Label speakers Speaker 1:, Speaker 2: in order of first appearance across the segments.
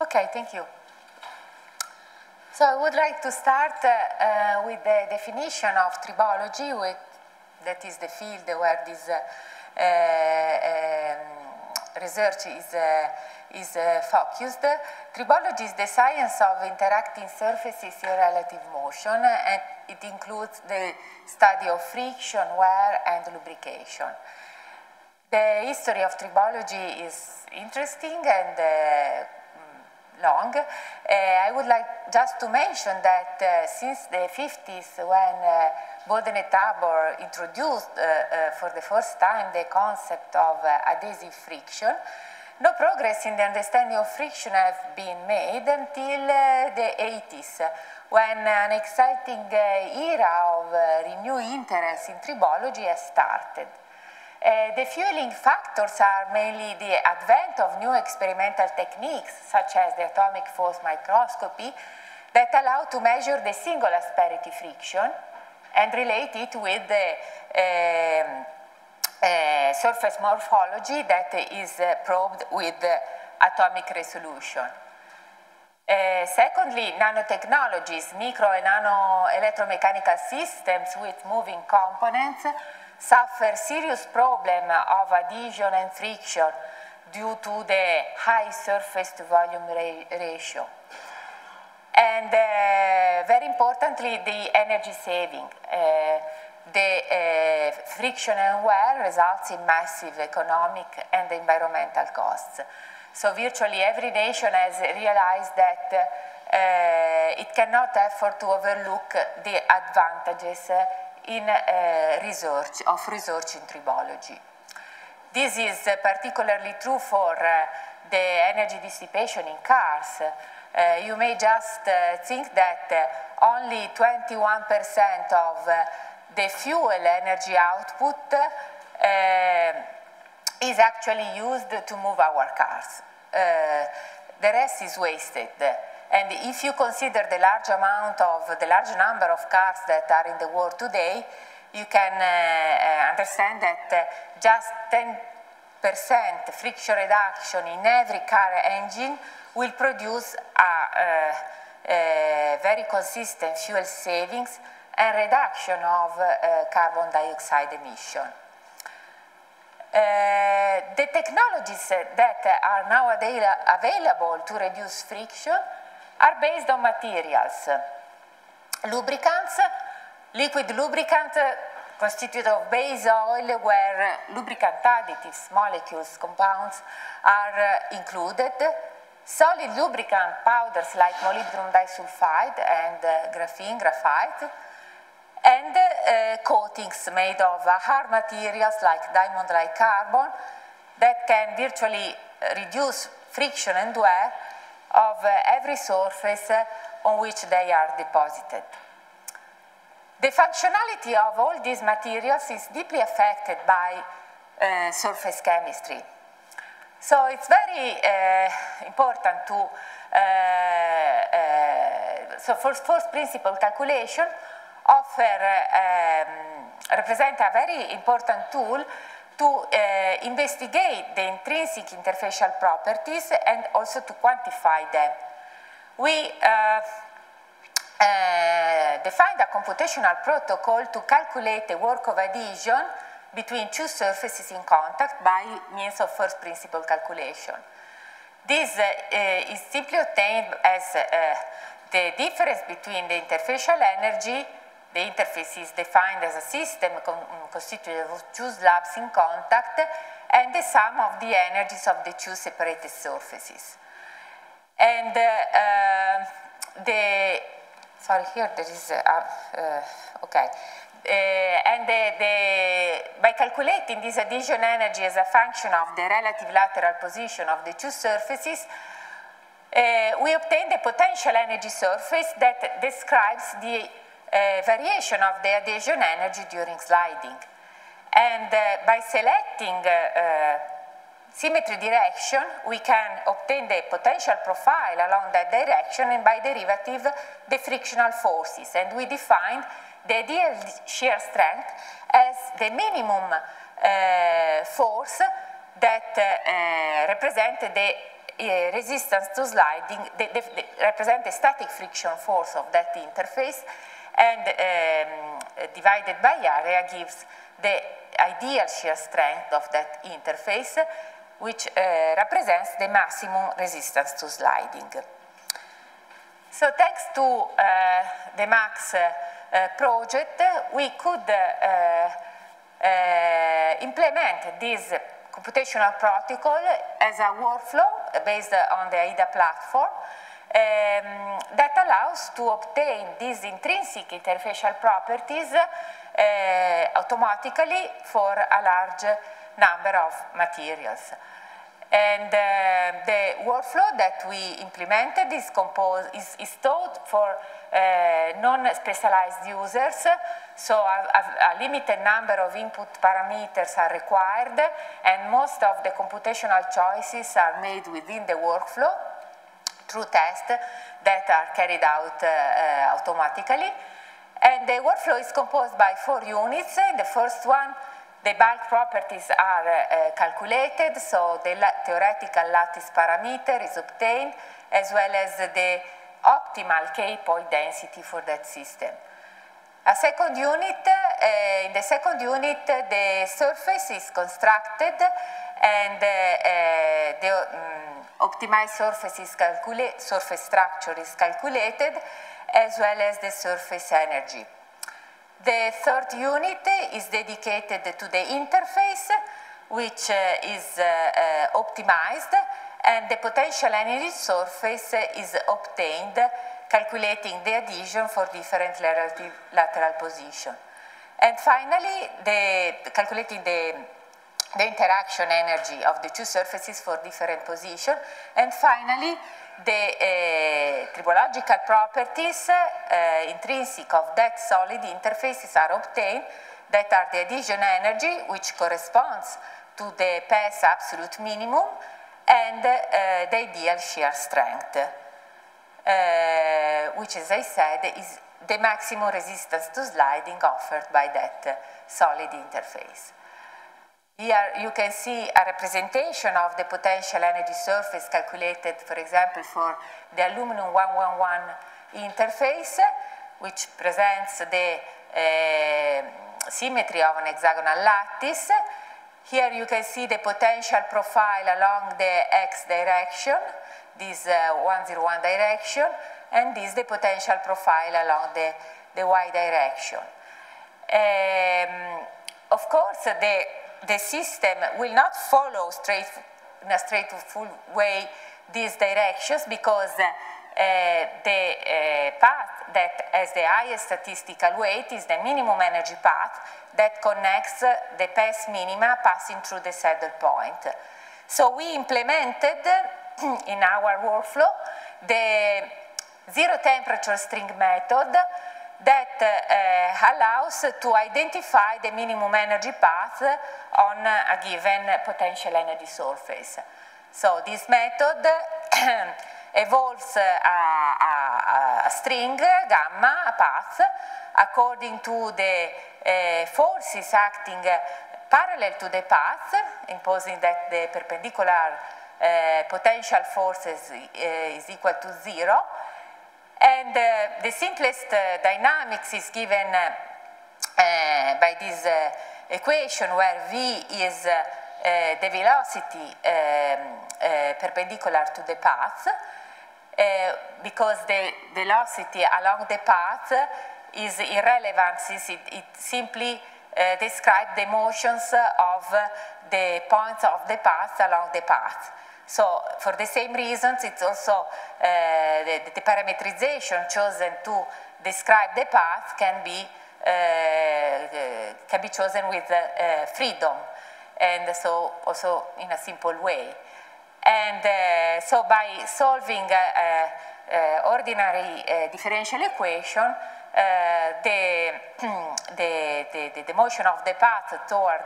Speaker 1: Okay, thank you. So I would like to start with the definition of tribology, that is the field where this research is focused. Tribology is the science of interacting surfaces in relative motion, and it includes the study of friction, wear, and lubrication. The history of tribology is interesting and long. I would like just to mention that since the 50s, when Boden et Tabor introduced for the first time the concept of adhesive friction, no progress in the understanding of friction has been made until the 80s, when an exciting era of renewed interest in tribology has started. The fueling factors are mainly the advent of new experimental techniques, such as the atomic force microscopy, that allow to measure the single asperity friction and relate it with the surface morphology that is probed with atomic resolution. Secondly, nanotechnologies, micro and nano electromechanical systems with moving components suffer serious problem of adhesion and friction due to the high surface to volume ratio. And very importantly, the energy saving. The friction and wear results in massive economic and environmental costs. So virtually every nation has realized that it cannot afford to overlook the advantages in research in tribology. This is particularly true for the energy dissipation in cars. You may just think that only 21% of the fuel energy output is actually used to move our cars. The rest is wasted. And if you consider the large number of cars that are in the world today, you can understand that just 10% friction reduction in every car engine will produce a very consistent fuel savings and reduction of carbon dioxide emission. The technologies that are nowadays available to reduce friction are based on materials. Lubricants, liquid lubricant constituted of base oil where lubricant additives, molecules, compounds are included. Solid lubricant powders like molybdenum disulfide and graphite, and coatings made of hard materials like diamond-like carbon that can virtually reduce friction and wear of every surface on which they are deposited. The functionality of all these materials is deeply affected by surface chemistry. So it's very important to, so first principle calculation represent a very important tool to investigate the intrinsic interfacial properties and also to quantify them. We defined a computational protocol to calculate the work of adhesion between two surfaces in contact by means of first principle calculation. This is simply obtained as the difference between the interfacial energy. The interface is defined as a system constituted of two slabs in contact and the sum of the energies of the two separated surfaces. And sorry, here there is, okay. By calculating this adhesion energy as a function of the relative lateral position of the two surfaces, we obtain the potential energy surface that describes the variation of the adhesion energy during sliding. And by selecting symmetry direction, we can obtain the potential profile along that direction and by derivative the frictional forces. And we define the ideal shear strength as the minimum force that represents the resistance to sliding, they represent the static friction force of that interface, and divided by area gives the ideal shear strength of that interface, which represents the maximum resistance to sliding. So thanks to the MAX project, we could implement this computational protocol as a workflow based on the AIDA platform that allows to obtain these intrinsic interfacial properties automatically for a large number of materials. And the workflow that we implemented is taught for non-specialized users, so a limited number of input parameters are required, and most of the computational choices are made within the workflow through tests that are carried out automatically. And the workflow is composed by 4 units. In the first one, the bulk properties are calculated, so the theoretical lattice parameter is obtained, as well as the optimal K-point density for that system. A second unit, in the second unit, the surface is constructed, and the optimized surface structure is calculated, as well as the surface energy. The third unit is dedicated to the interface, which is optimized, and the potential energy surface is obtained, calculating the adhesion for different lateral position. And finally, calculating the interaction energy of the 2 surfaces for different positions. And finally, the tribological properties intrinsic of that solid interfaces are obtained, that are the adhesion energy, which corresponds to the path absolute minimum, and the ideal shear strength, which, as I said, is the maximum resistance to sliding offered by that solid interface. Here you can see a representation of the potential energy surface calculated, for example, for the aluminum 111 interface, which presents the symmetry of an hexagonal lattice. Here you can see the potential profile along the x direction, this 101 direction, and this the potential profile along the y direction. Of course, the system will not follow in a straightforward way these directions, because the path that has the highest statistical weight is the minimum energy path that connects the path minima passing through the saddle point. So we implemented in our workflow the zero temperature string method that allows to identify the minimum energy path on a given potential energy surface. So this method evolves a string, gamma, a path, according to the forces acting parallel to the path, imposing that the perpendicular potential forces is equal to 0. And the simplest dynamics is given by this equation, where v is the velocity perpendicular to the path, because the velocity along the path is irrelevant, since it simply describes the motions of the points of the path along the path. So for the same reasons, it's also the parametrization chosen to describe the path can be chosen with freedom, and so also in a simple way. And so by solving ordinary differential equation, the motion of the path toward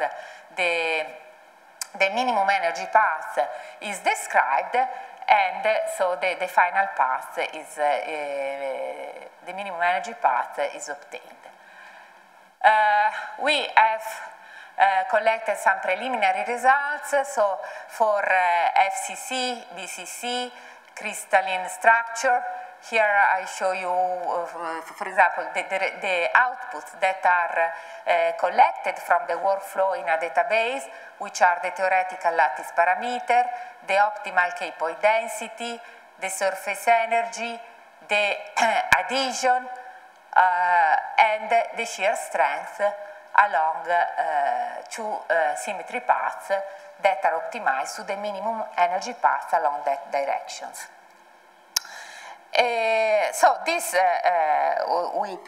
Speaker 1: the minimum energy path is described, and so the final path is, the minimum energy path is obtained. We have collected some preliminary results. So for FCC, BCC, crystalline structure, here I show you, for example, the outputs that are collected from the workflow in a database, which are the theoretical lattice parameter, the optimal K-point density, the surface energy, the adhesion, and the shear strength along two symmetry paths that are optimized to the minimum energy path along that directions. So this we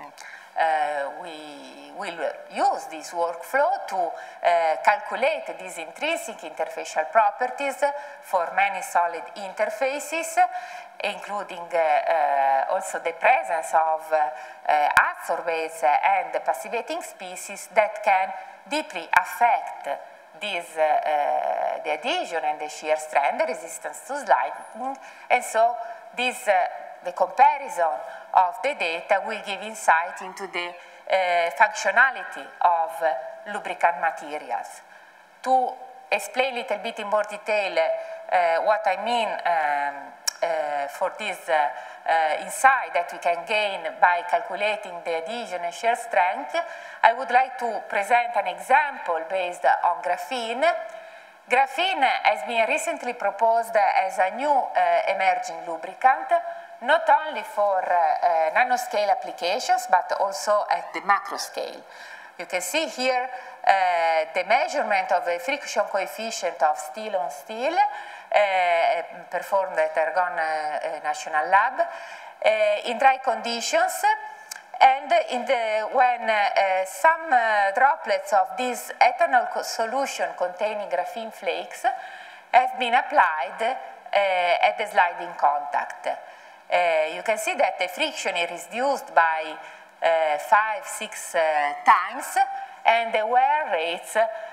Speaker 1: will use this workflow to calculate these intrinsic interfacial properties for many solid interfaces, including also the presence of adsorbates and passivating species that can deeply affect this, the adhesion and the shear strength, the resistance to sliding, and so this, the comparison of the data will give insight into the functionality of lubricant materials. To explain a little bit in more detail what I mean for this insight that we can gain by calculating the adhesion and shear strength, I would like to present an example based on graphene. Graphene has been recently proposed as a new emerging lubricant, not only for nanoscale applications, but also at the macro scale. You can see here the measurement of the friction coefficient of steel on steel performed at Ergon National Lab in dry conditions, and when some droplets of this ethanol solution containing graphene flakes have been applied at the sliding contact. You can see that the friction is reduced by 5-6 times, and the wear rates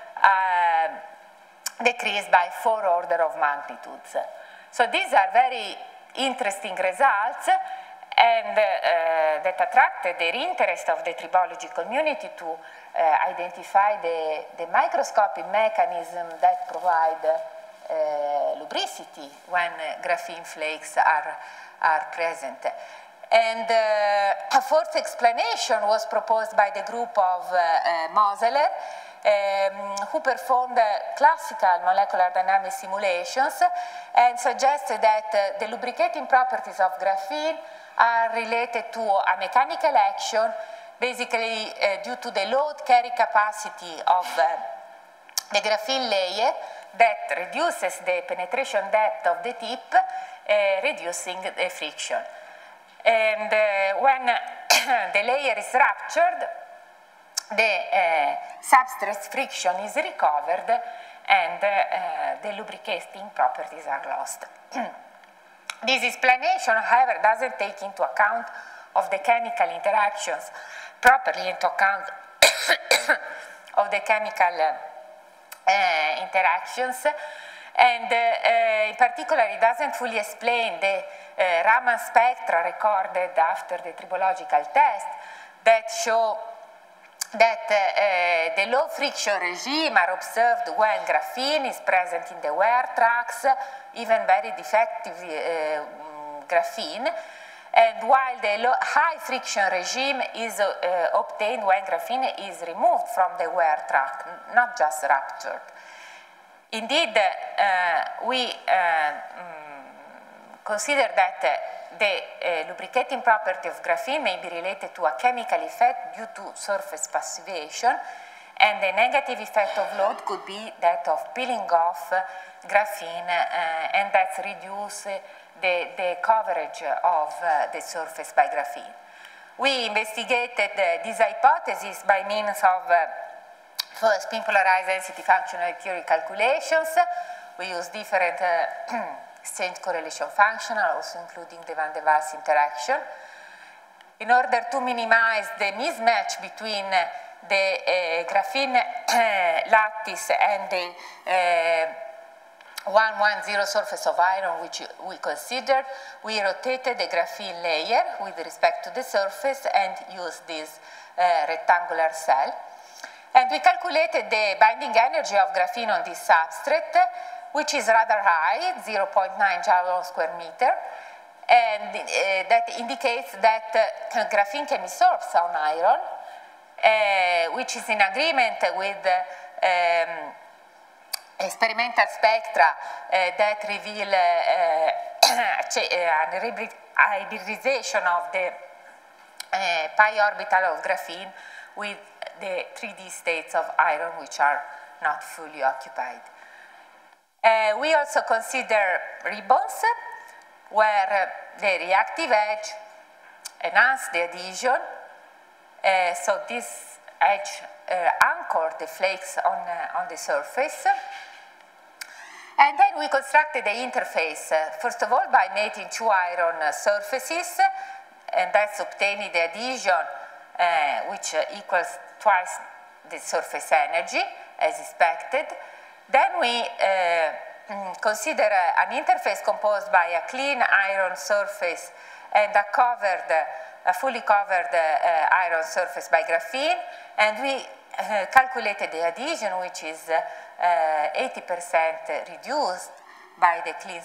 Speaker 1: decreased by 4 orders of magnitudes. So these are very interesting results, and that attracted the interest of the tribology community to identify the microscopic mechanism that provide lubricity when graphene flakes are present. And a fourth explanation was proposed by the group of Moseler, who performed classical molecular dynamic simulations and suggested that the lubricating properties of graphene are related to a mechanical action, basically due to the load carry capacity of the graphene layer that reduces the penetration depth of the tip, reducing the friction. And when the layer is ruptured, the substrate friction is recovered and the lubricating properties are lost. This explanation, however, doesn't take into account of the chemical interactions, properly into account of the chemical interactions, and in particular it doesn't fully explain the Raman spectra recorded after the tribological test that show that the low friction regime are observed when graphene is present in the wear tracks, even very defective graphene, and while the high friction regime is obtained when graphene is removed from the wear track, not just ruptured. Indeed, we consider that the lubricating property of graphene may be related to a chemical effect due to surface passivation, and the negative effect of load could be that of peeling off graphene, and that's reduce the coverage of the surface by graphene. We investigated this hypothesis by means of spin polarized density functional theory calculations. We use different exchange correlation functional, also including the Van de Waals interaction, in order to minimize the mismatch between the graphene lattice and the 110 surface of iron, which we considered. We rotated the graphene layer with respect to the surface and used this rectangular cell. And we calculated the binding energy of graphene on this substrate, which is rather high, 0.9 joule per square meter, and that indicates that graphene can be sourced on iron, which is in agreement with experimental spectra that reveal an hybridization of the pi orbital of graphene with the 3D states of iron, which are not fully occupied. We also consider ribbons, where the reactive edge enhances the adhesion. So this edge anchors the flakes on the surface. And then we constructed the interface, first of all, by mating two iron surfaces, and that's obtaining the adhesion, which equals twice the surface energy, as expected. Then we consider an interface composed by a clean iron surface and a fully covered iron surface by graphene, and we calculated the adhesion, which is 80% reduced by the clean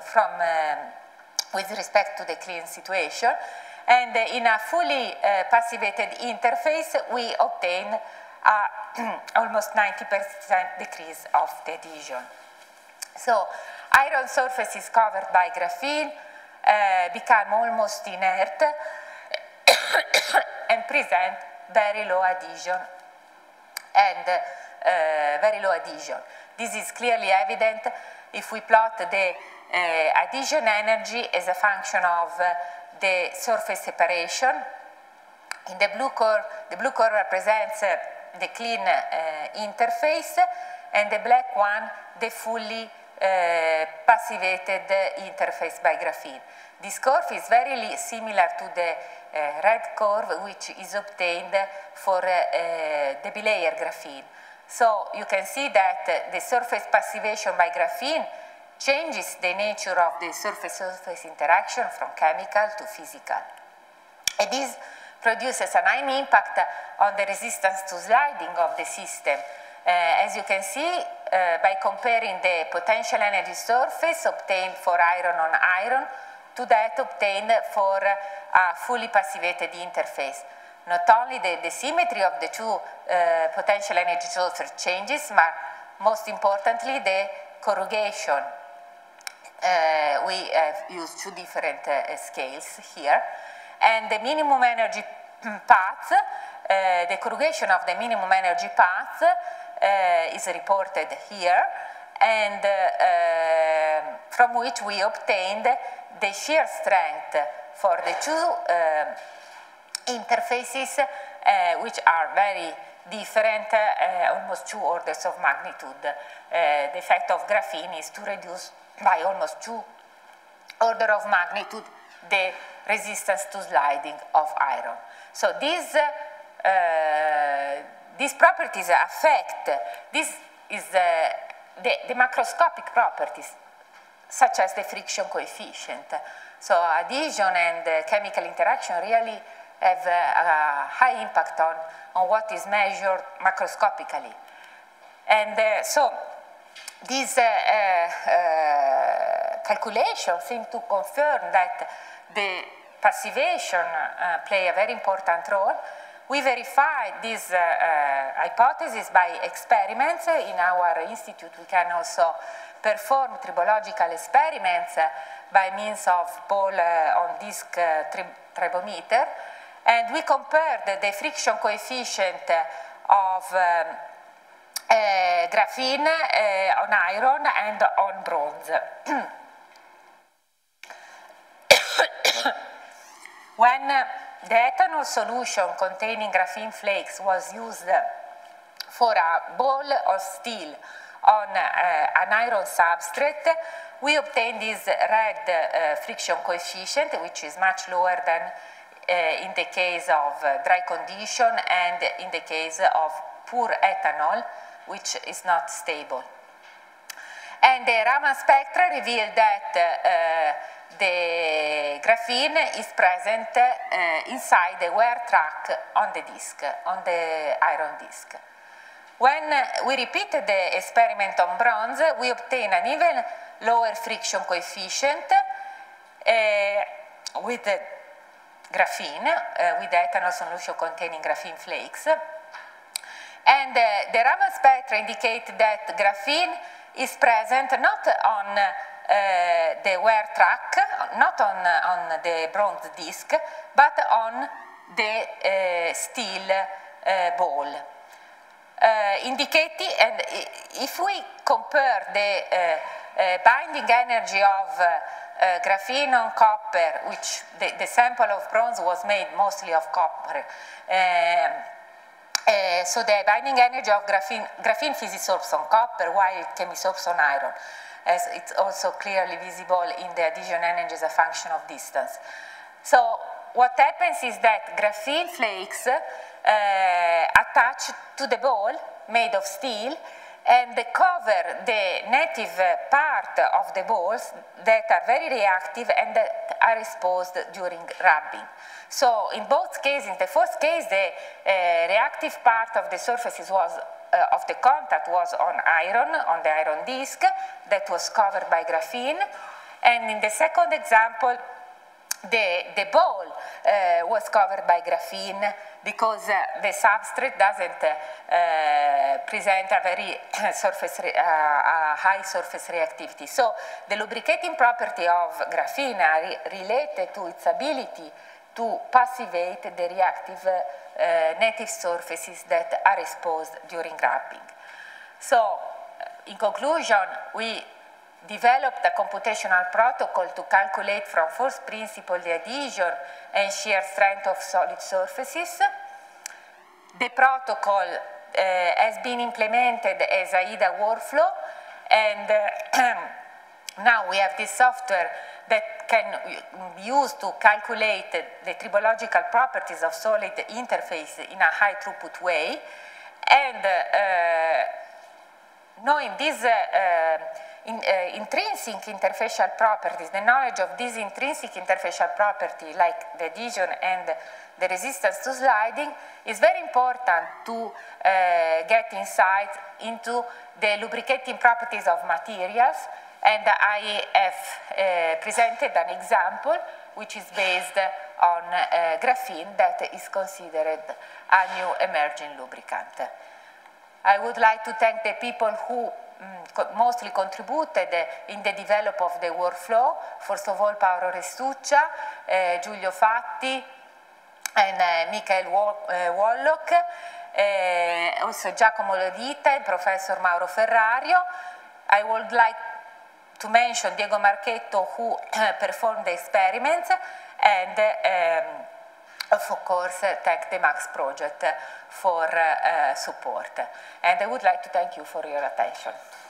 Speaker 1: with respect to the clean situation. And in a fully passivated interface, we obtain almost 90% decrease of the adhesion. So iron surface is covered by graphene, become almost inert, and present very low adhesion This is clearly evident if we plot the adhesion energy as a function of the surface separation. In the blue curve represents the clean interface, and the black one the fully passivated interface by graphene. This curve is very similar to the red curve, which is obtained for the bilayer graphene. So you can see that the surface passivation by graphene changes the nature of the surface-surface interaction from chemical to physical. And this produces an high impact on the resistance to sliding of the system. As you can see, by comparing the potential energy surface obtained for iron on iron to that obtained for a fully passivated interface. Not only the symmetry of the two potential energy sources changes, but most importantly the corrugation. We have used two different scales here. And the minimum energy path, the corrugation of the minimum energy path is reported here, and from which we obtained the shear strength for the two interfaces, which are very different, almost 2 orders of magnitude. The effect of graphene is to reduce by almost 2 orders of magnitude the resistance to sliding of iron. So these properties affect, this is the macroscopic properties, such as the friction coefficient. So adhesion and chemical interaction really have a high impact on what is measured macroscopically. And so these calculations seem to confirm that the passivation play a very important role. We verified this hypothesis by experiments. In our institute, we can also perform tribological experiments by means of ball-on-disc tribometer, and we compared the friction coefficient of graphene on iron and on bronze. When the ethanol solution containing graphene flakes was used for a ball of steel on an iron substrate, we obtained this red friction coefficient, which is much lower than in the case of dry condition and in the case of pure ethanol, which is not stable. And the Raman spectra revealed that the graphene is present inside the wear track on the disc, on the iron disc. When we repeated the experiment on bronze, we obtained an even lower friction coefficient with the graphene, with the ethanol solution containing graphene flakes. And the Raman spectra indicate that graphene is present not on the wear track, not on the bronze disc, but on the steel ball. Indicating, and if we compare the binding energy of graphene on copper, which the sample of bronze was made mostly of copper, so the binding energy of graphene physisorbs on copper while it chemisorbs on iron, as it's also clearly visible in the adhesion energy as a function of distance. So what happens is that graphene flakes attach to the ball made of steel and they cover the native part of the balls that are very reactive and that are exposed during rubbing. So in both cases, in the first case, the reactive part of the surfaces was of the contact was on the iron disc that was covered by graphene, and in the second example, the ball was covered by graphene because the substrate doesn't present a very high surface reactivity. So the lubricating property of graphene are related to its ability to passivate the reactive native surfaces that are exposed during rubbing. So in conclusion, we developed a computational protocol to calculate from first principle the adhesion and shear strength of solid surfaces. The protocol has been implemented as AIDA workflow, and now we have this software that can be used to calculate the tribological properties of solid interface in a high throughput way. And knowing these intrinsic interfacial properties, the knowledge of these intrinsic interfacial properties like the adhesion and the resistance to sliding is very important to get insight into the lubricating properties of materials, and I have presented an example which is based on graphene that is considered a new emerging lubricant. I would like to thank the people who mostly contributed in the development of the workflow. First of all, Paolo Restuccia, Giulio Fatti, and Michael Wallock, also Giacomo Lodita and Professor Mauro Ferrario. I would like to mention Diego Marchetto, who performed the experiments, and of course thank the MAX project for support. And I would like to thank you for your attention.